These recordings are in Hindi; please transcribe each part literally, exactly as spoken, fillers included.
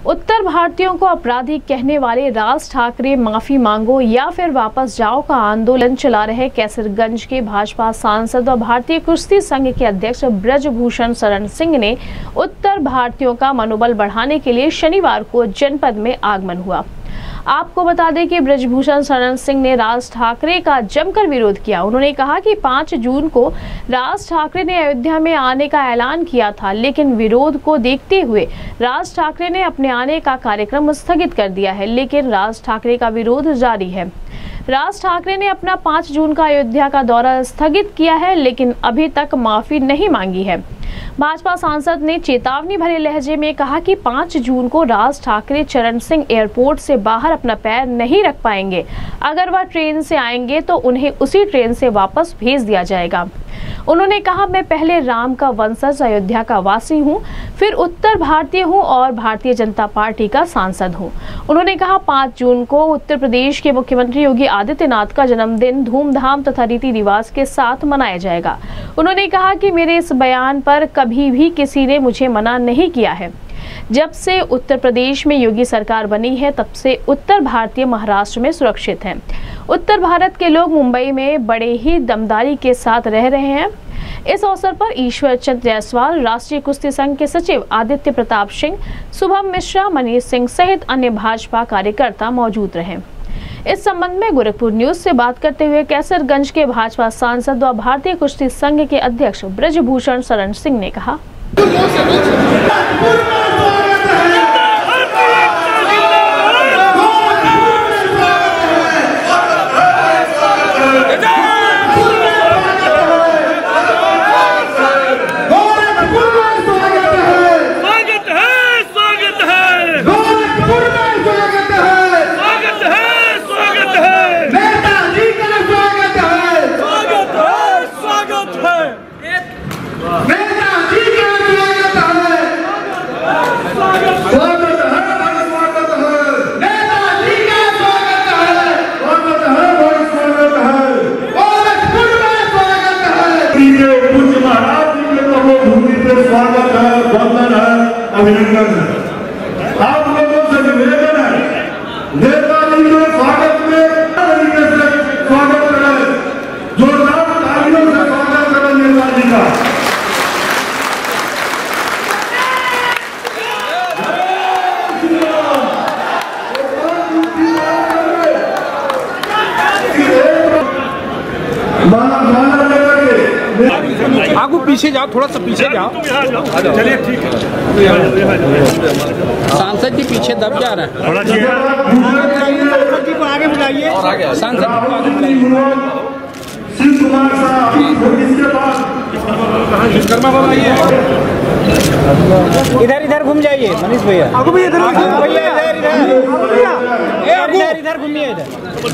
उत्तर भारतीयों को अपराधी कहने वाले राज ठाकरे माफी मांगो या फिर वापस जाओ का आंदोलन चला रहे कैसरगंज के भाजपा सांसद और भारतीय कुश्ती संघ के अध्यक्ष ब्रजभूषण शरण सिंह ने उत्तर भारतीयों का मनोबल बढ़ाने के लिए शनिवार को जनपद में आगमन हुआ। आपको बता दें कि ब्रजभूषण शरण सिंह ने राज ठाकरे का जमकर विरोध किया। उन्होंने कहा कि पाँच जून को राज ठाकरे ने अयोध्या में आने का ऐलान किया था, लेकिन विरोध को देखते हुए राज ठाकरे ने अपने आने का कार्यक्रम स्थगित कर दिया है। लेकिन राज ठाकरे का विरोध जारी है। राज ठाकरे ने अपना पाँच जून का अयोध्या का दौरा स्थगित किया है, लेकिन अभी तक माफी नहीं मांगी है। भाजपा सांसद ने चेतावनी भरे लहजे में कहा कि पाँच जून को राज ठाकरे चरण सिंह एयरपोर्ट से बाहर अपना पैर नहीं रख पाएंगे। अगर वह ट्रेन से आएंगे तो उन्हें उसी ट्रेन से वापस भेज दिया जाएगा। उन्होंने कहा, मैं पहले राम का वंशज, अयोध्या का वासी हूं, फिर उत्तर भारतीय हूं और भारतीय जनता पार्टी का सांसद हूं। उन्होंने कहा, पाँच जून को उत्तर प्रदेश के मुख्यमंत्री योगी आदित्यनाथ का जन्मदिन धूमधाम तथा रीति रिवाज के साथ मनाया जाएगा। उन्होंने कहा कि मेरे इस बयान पर कभी भी किसी ने मुझे मना नहीं किया है। जब से उत्तर प्रदेश में योगी सरकार बनी है, तब से उत्तर भारतीय महाराष्ट्र में सुरक्षित हैं। उत्तर भारत के लोग मुंबई में बड़े ही दमदारी के साथ रह रहे हैं। इस अवसर पर ईश्वर चंद जायसवाल, राष्ट्रीय कुश्ती संघ के सचिव आदित्य प्रताप सिंह, शुभम मिश्रा, मनीष सिंह सहित अन्य भाजपा कार्यकर्ता मौजूद रहे। इस संबंध में गोरखपुर न्यूज से बात करते हुए कैसरगंज के भाजपा सांसद और भारतीय कुश्ती संघ के अध्यक्ष ब्रजभूषण शरण सिंह ने कहा, अभिनंदन है। आप लोगों से निवेदन है, नेताजी के स्वागत में तरीके से स्वागत करें, जोरदार तालियों से स्वागत करें नेताजी का। आगू पीछे जाओ, थोड़ा सा पीछे जाओ। चलिए ठीक है। सांसद जी पीछे दब जा रहा है, थोड़ा जी को आगे बुलाइए। सांसद जी को आगे बुलाइए। शिव कुमार साहब इसके बाद इधर इधर घूम जाइए मनीष भैया। आगू भी इधर भैया, इधर इधर इधर घूमिए इधर।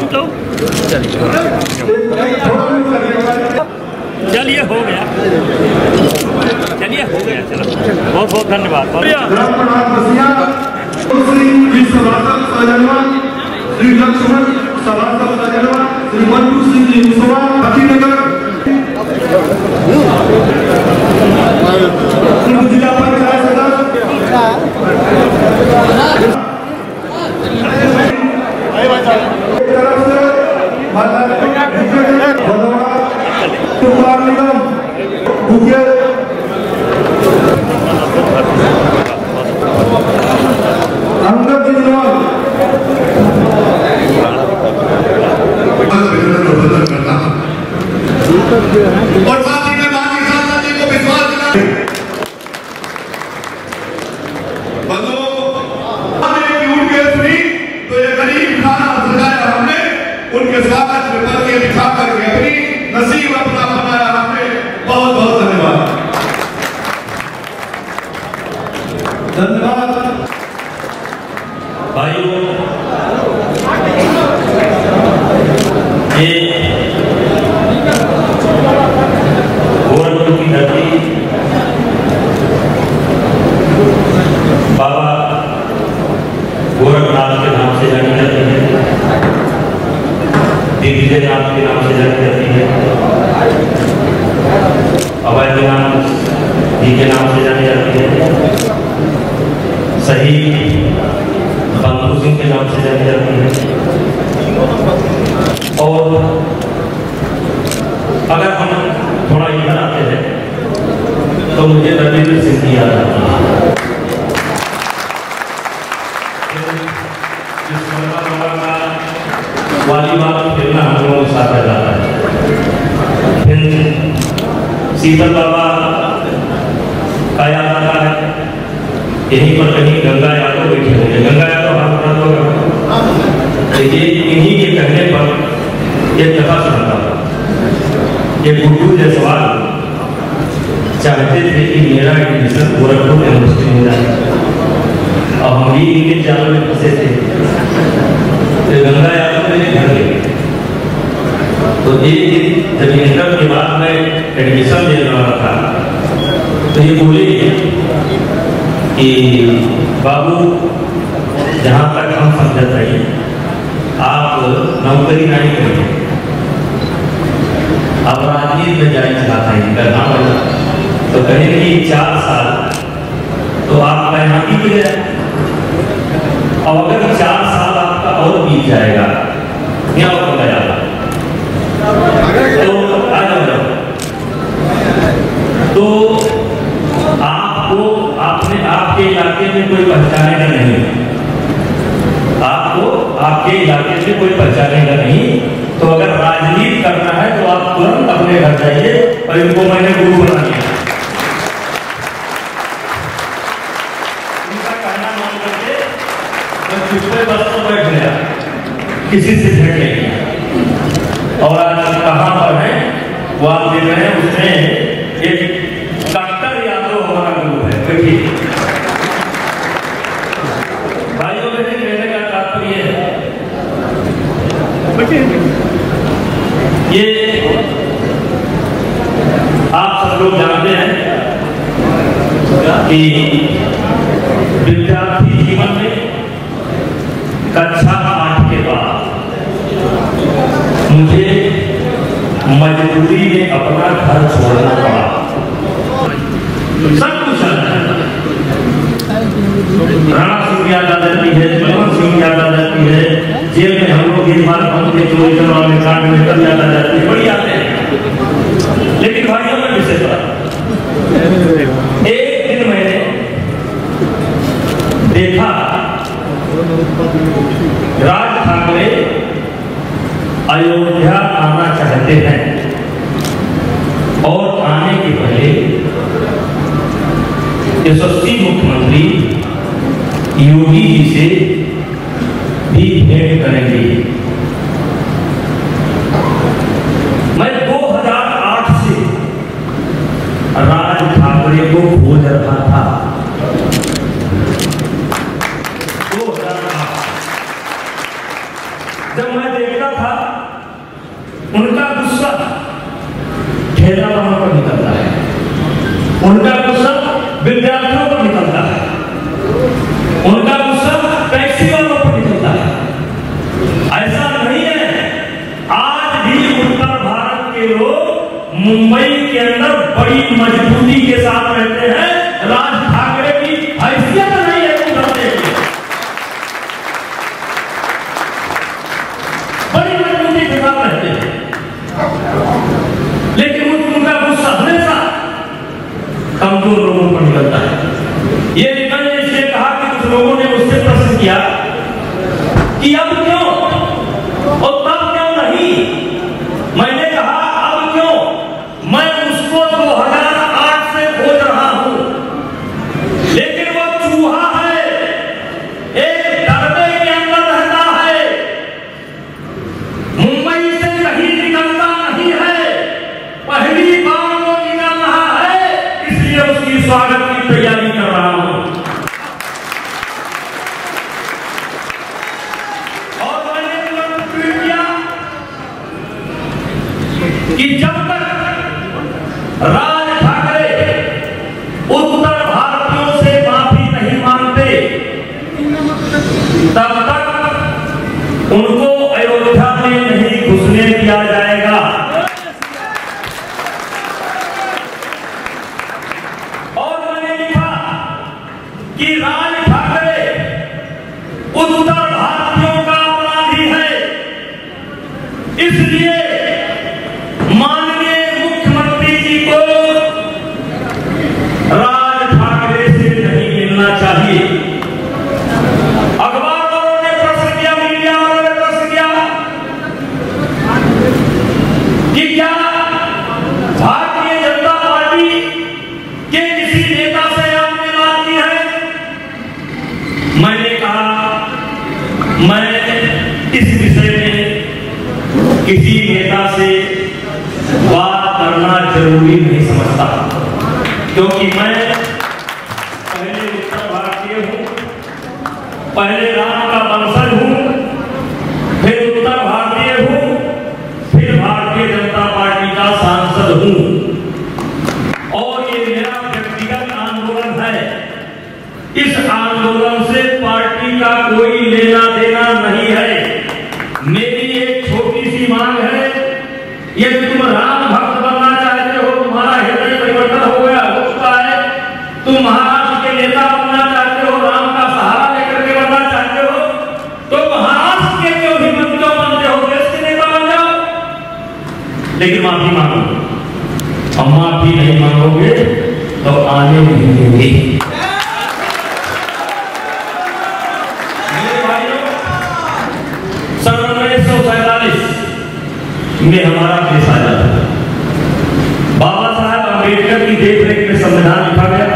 चलिए हो गया, चलिए हो गया, चलो बहुत बहुत धन्यवाद। श्री लक्ष्मण सभासद सजनवा, श्री मंजू सिंह जी मुसवा, अकीनगर जिला पंचायत कुमार निगम अंगद जिलवाल और साथ ही में बाकी सांसद जी को विश्वास दिलाते तो ये गरीब खाना सजाया हमने, उनके स्वागत में पद के दिखा करके अपनी नसीब अपना बनाया हमने। बहुत बहुत धन्यवाद। धन्यवाद भाइयों, ये गोरखपुर की धरती बाबा गोरखनाथ के नाम से जानी जाती है, दिग्विजयनाथ के नाम से जानी जाती है, अभयनाथ जी के नाम से जानी जाती है, शहीद बंधु सिंह के नाम से जानी जाती है। और अगर हम थोड़ा इधर आते हैं तो मुझे रविंद्र सिंह की याद आती है। वॉलीबॉल खेलना हम लोगों के साथ जाता है। फिर शीतल बाबा का याद आता है, यहीं पर कहीं गंगा यादव बैठे होंगे। गंगा यादव हाथ उठा दो। ये इन्हीं के कहने पर एक कथा सुनाता था। ये गुड्डू जायसवाल चाहते थे कि मेरा एडमिशन गोरखपुर यूनिवर्सिटी में जाए और हम भी इनके जाल में फंसे थे। तो गंगा यादव मेरे घर गए। तो एक दिन जब इंटर के बाद मैं एडमिशन ले रहा था तो ये बोले कि बाबू जहाँ तक हम समझते रहिए आप नौकरी नहीं करेंगे, आप राजनीति में जाना चाहता है इनका नाम है। तो कहेंगे कि चार साल तो आपका यहाँ बीत गया और अगर चार साल आपका और बीत जाएगा क्या होगा जाएगा तो आ जाओ। तो आपको आपने आपके इलाके में कोई पहचानेगा नहीं, आपको आपके इलाके में कोई पहचानेगा नहीं। तो अगर राजनीति करना है तो आप तुरंत अपने घर जाइए और इनको मैंने गुरु बना दिया। इनका कहना मान करके मैं चुप्पे बस तो बैठ गया, किसी से भेंट नहीं। और आज कहाँ पर है वो आप देख रहे हैं, उसमें एक डॉक्टर यादव हमारा गुरु है। बैठिए भाइयों बहन, कहने का तात्पर्य है ये आप सब लोग जानते हैं कि विद्यार्थी जीवन में कक्षा आठ के बाद मुझे मजबूरी में अपना घर छोड़ना पड़ा। सब कुछ राणा सिंह याद आ जाती है, मनमोहन सिंह याद आ जाती है, जेल में हम लोग इस बार हम के चोरी करवाने कांड में कर याद आ जाती है, बड़ी आते हैं। लेकिन भाइयों में विषय पर एक दिन मैंने देखा राज ठाकरे अयोध्या आना चाहते हैं और आने के पहले यशस्वी मुख्यमंत्री योगी जी से भी भेंट करेंगे। मैं दो हज़ार आठ से राज ठाकरे को खोज रहा था। दो हज़ार आठ जब मैं देखता था उनका गुस्सा ठेला वालों पर निकलता है, उनका गुस्सा विद्यार्थियों पर निकलता है, उनका गुस्सा टैक्सी वालों पर निकलता है। ऐसा नहीं है, आज भी उत्तर भारत के लोग मुंबई के अंदर बड़ी मजबूती के साथ रहते हैं। राज ठाकरे की हैसियत नहीं है उतरने की, बड़ी मजबूती के साथ रहते हैं। लेकिन उनका गुस्सा हमेशा कमजोर लोगों पर निकलता है। ये मैंने इसलिए कहा कि कुछ लोगों ने मुझसे प्रश्न किया कि अब क्यों और तब क्यों नहीं। मैंने कहा अब क्यों, मैं उसको दो हज़ार आठ से खोज रहा हूं, लेकिन वो चूहा है, एक डरबे के अंदर रहता है, मुंबई से कहीं निकलता नहीं है, पहली बार वो निकल रहा है, इसलिए उसकी स्वागत की तैयारी कर रहा हूं। और मैंने तुरंत ट्वीट किया कि जब तक राज ठाकरे उत्तर भारतीयों से माफी नहीं मांगते तब तक उनको अयोध्या में नहीं घुसने दिया जाएगा। और मैंने लिखा कि राज ठाकरे मैं इस विषय में किसी नेता से बात करना जरूरी नहीं समझता, क्योंकि मैं पहले उत्तर भारतीय हूँ, पहले राम का वंशज हूँ, फिर उत्तर भारतीय हूँ, फिर भारतीय जनता पार्टी का सांसद हूँ, और ये मेरा व्यक्तिगत आंदोलन है। इस आंदोलन से पार्टी का कोई लेना देना नहीं है। मेरी एक छोटी सी मांग है, यदि तुम राम भक्त बनना चाहते हो, तुम्हारा हृदय परिवर्तन हो गया हो चुका है, तुम महाराष्ट्र के नेता बनना चाहते हो, राम का सहारा लेकर के बनना चाहते हो, तो महाराष्ट्र के क्यों ही बन क्यों बनते हो, देश के नेता बन जाओ। लेकिन माफी मांगो, हम माफी नहीं मांगोगे तो आने नहीं देंगे। मेरे भाइयों, सन उन्नीस सौ सैतालीस में हमारा देश आजाद हुआ। बाबा साहब अम्बेडकर की देखरेख में संविधान लिखा गया,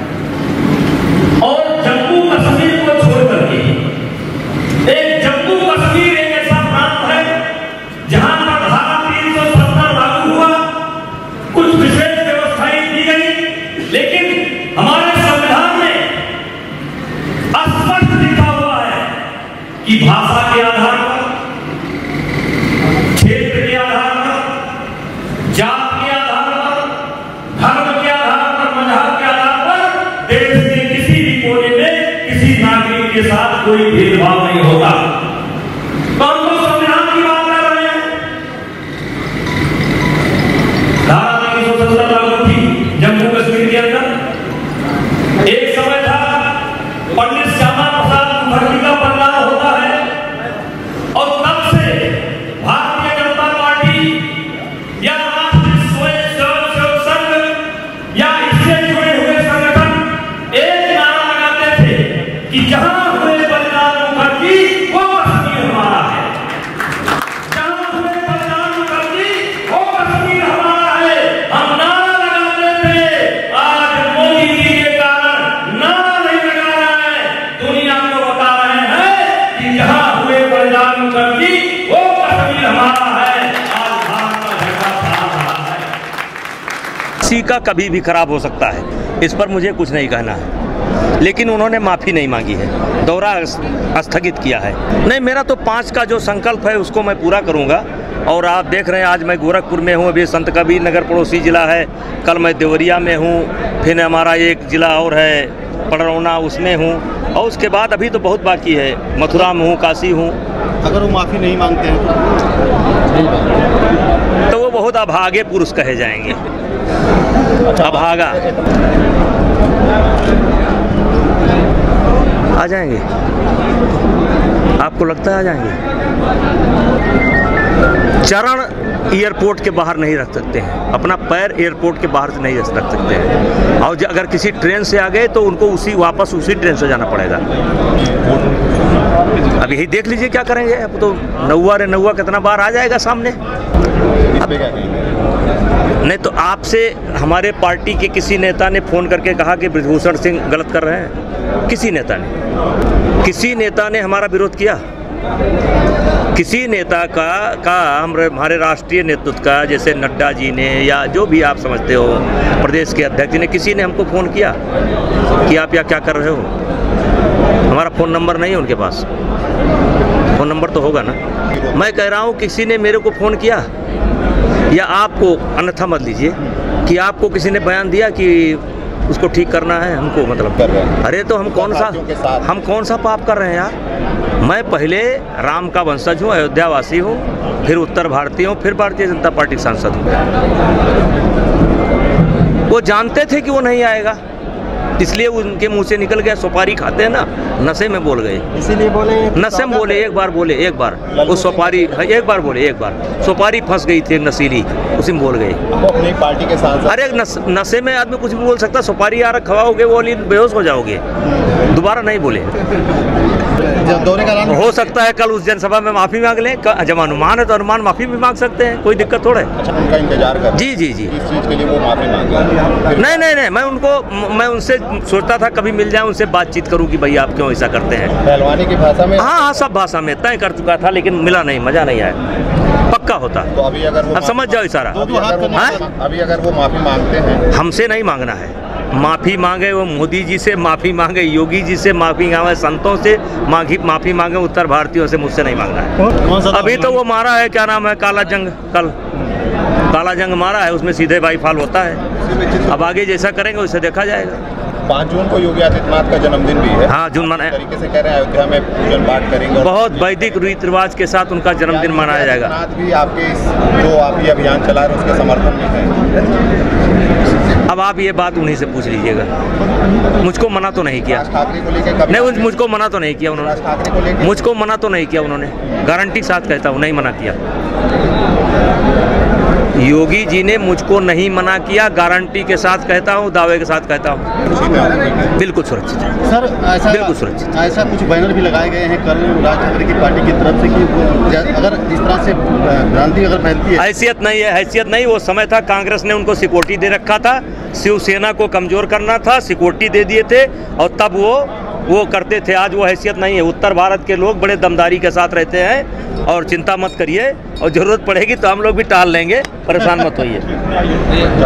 और जम्मू कश्मीर को छोड़ करके एक जम्मू कश्मीर एक ऐसा प्रांत है जहां पर धारा तीन सौ सत्तर लागू हुआ, कुछ विशेष व्यवस्थाएं दी गई, लेकिन हमारे संविधान में स्पष्ट लिखा हुआ है कि भाषा के आधार पर, क्षेत्र के आधार पर, जात के आधार पर, धर्म के आधार पर, मजहब के आधार पर देश के किसी भी कोने में किसी नागरिक के साथ कोई भेदभाव नहीं होता। तो हम तो संविधान की बात कर रहे हैं। धारा तीन सौ सत्तर लागू थी जम्मू कश्मीर के अंदर। एक समय था पंडित श्यामा प्रसाद मुखर्जी का बदलाव होता है, और तब से भारतीय जनता पार्टी या राष्ट्रीय स्वयंसेवक संघ या इससे जुड़े हुए संगठन एक नारा लगाते थे कि जहां हुए बलिदान मुखर्जी वो कश्मीर हमारा है, जहां हुए बलिदान मुखर्जी वो कश्मीर हमारा है। हम नारा लगाते थे, आज मोदी जी के कारण नारा नहीं लगा रहा है, दुनिया को बता रहे हैं कि जहां हुए बलिदान मुखर्जी वो कश्मीर हमारा है। आज भारत का झंडा फहरा रहा है। किसी का कभी भी खराब हो सकता है, इस पर मुझे कुछ नहीं कहना है, लेकिन उन्होंने माफ़ी नहीं मांगी है, दौरा स्थगित किया है। नहीं, मेरा तो पाँच का जो संकल्प है उसको मैं पूरा करूंगा। और आप देख रहे हैं आज मैं गोरखपुर में हूँ, अभी संत कबीर नगर पड़ोसी ज़िला है, कल मैं देवरिया में हूँ, फिर हमारा एक ज़िला और है पड़रौना, उसमें हूँ, और उसके बाद अभी तो बहुत बाकी है, मथुरा में हूँ, काशी हूँ। अगर वो माफ़ी नहीं मांगते हैं तो वो बहुत अभागे पुरुष कहे जाएंगे। अभागा आ जाएंगे, आपको लगता है आ जाएंगे? चरण एयरपोर्ट के बाहर नहीं रख सकते हैं, अपना पैर एयरपोर्ट के बाहर से नहीं रख सकते हैं, और अगर किसी ट्रेन से आ गए तो उनको उसी वापस उसी ट्रेन से जाना पड़ेगा। अब यही देख लीजिए क्या करेंगे। अब तो नौवा रे नौवा कितना बार आ जाएगा सामने। अब नहीं तो आपसे हमारे पार्टी के किसी नेता ने फ़ोन करके कहा कि ब्रजभूषण सिंह गलत कर रहे हैं? किसी नेता ने किसी नेता ने हमारा विरोध किया? किसी नेता का का हमारे राष्ट्रीय नेतृत्व का, जैसे नड्डा जी ने या जो भी आप समझते हो प्रदेश के अध्यक्ष ने, किसी ने हमको फ़ोन किया कि आप या क्या कर रहे हो? हमारा फ़ोन नंबर नहीं है उनके पास, फ़ोन नंबर तो होगा ना। मैं कह रहा हूँ किसी ने मेरे को फ़ोन किया, या आपको, अन्यथा मत लीजिए, कि आपको किसी ने बयान दिया कि उसको ठीक करना है हमको, मतलब कर रहे हैं। अरे तो हम कौन सा हम कौन सा पाप कर रहे हैं यार? मैं पहले राम का वंशज हूँ, अयोध्यावासी हूँ, फिर उत्तर भारतीय हूँ, फिर भारतीय जनता पार्टी सांसद हूँ। वो जानते थे कि वो नहीं आएगा, इसलिए उनके मुंह से निकल गया। सुपारी खाते हैं ना, नशे में बोल गए, इसीलिए बोले नशे में बोले। एक बार बोले, एक बार वो सुपारी, एक बार बोले, एक बार सुपारी फंस गई थी नशीली, उसी में बोल गए। अपनी पार्टी के साथ अरे नस, नशे में आदमी कुछ भी बोल सकता। सुपारी यार खवाओगे वो बेहोश हो जाओगे, दोबारा नहीं बोले। दौरे का ऐलान हो सकता है कल उस जनसभा में माफ़ी मांग लें, जब अनुमान है तो अनुमान माफ़ी भी मांग सकते हैं, कोई दिक्कत थोड़ा है। अच्छा, उनका इंतजार कर जी जी जी इस चीज़ के लिए वो माफ़ी मांगे? नहीं नहीं नहीं, मैं उनको मैं उनसे सोचता था कभी मिल जाए उनसे बातचीत करूं कि भैया आप क्यों ऐसा करते हैं। पहलवानी की भाषा में हाँ हाँ सब भाषा में तय कर चुका था, लेकिन मिला नहीं, मज़ा नहीं आया, पक्का होता। तो अभी अगर वो अब समझ जाओ इशारा। अभी अगर वो माफी- अभी अगर वो माफी मांगते हैं, हमसे नहीं मांगना है, माफ़ी मांगे वो मोदी जी से, माफ़ी मांगे योगी जी से, माफ़ी मांगे संतों से, माफी माफ़ी मांगे उत्तर भारतीयों से, मुझसे नहीं मांगना है। अभी तो वो मारा है, क्या नाम है, काला जंग, कल काला जंग मारा है, उसमें सीधे बाई फाल होता है। अब आगे जैसा करेंगे उसे देखा जाएगा। पाँच जून को योगी आदित्यनाथ का जन्मदिन भी है। हाँ जून मनाए तरीके से कह रहे हैं अयोध्या में पूजन पाठ करेंगे, बहुत वैदिक रीति रिवाज के साथ उनका जन्मदिन मनाया जाएगा। आदित्यनाथ भी आपके इस जो आप ये अभियान चला रहे हैं उसके समर्थन में है। अब आप ये बात उन्हीं से पूछ लीजिएगा, मुझको मना तो नहीं किया। राज ठाकरे को लेकर कभी नहीं, मुझ- मुझको मना तो नहीं किया राज उन्होंने, ठाकरे को लेकर मुझको मना तो नहीं किया उन्होंने, गारंटी साथ कहता हूँ नहीं मना किया। योगी जी ने मुझको नहीं मना किया, गारंटी के साथ कहता हूँ, दावे के साथ कहता हूँ, बिल्कुल सुरक्षित है सर। ऐसा बिल्कुल सुरक्षित। ऐसा कुछ बैनर भी लगाए गए हैं कल राज ठाकरे की पार्टी की तरफ से कि वो अगर इस तरह से भ्रांति अगर फैलती है। हैसियत नहीं है, हैसियत नहीं, वो समय था कांग्रेस ने उनको सिक्योरिटी दे रखा था, शिवसेना को कमज़ोर करना था, सिक्योरिटी दे दिए थे और तब वो वो करते थे। आज वो हैसियत नहीं है। उत्तर भारत के लोग बड़े दमदारी के साथ रहते हैं और चिंता मत करिए, और ज़रूरत पड़ेगी तो हम लोग भी टाल लेंगे, परेशान मत होइए।